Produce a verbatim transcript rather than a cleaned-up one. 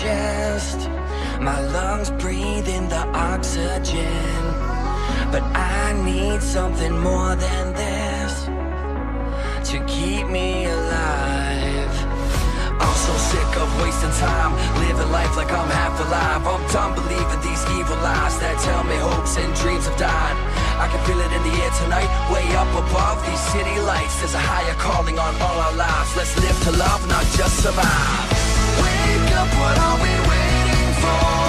chest. My lungs breathe in the oxygen, but I need something more than this to keep me alive. I'm so sick of wasting time, living life like I'm half alive. I'm done believing these evil lies that tell me hopes and dreams have died. I can feel it in the air tonight, way up above these city lights. There's a higher calling on all our lives. Let's live to love, not just survive. Wake up, what are we waiting for?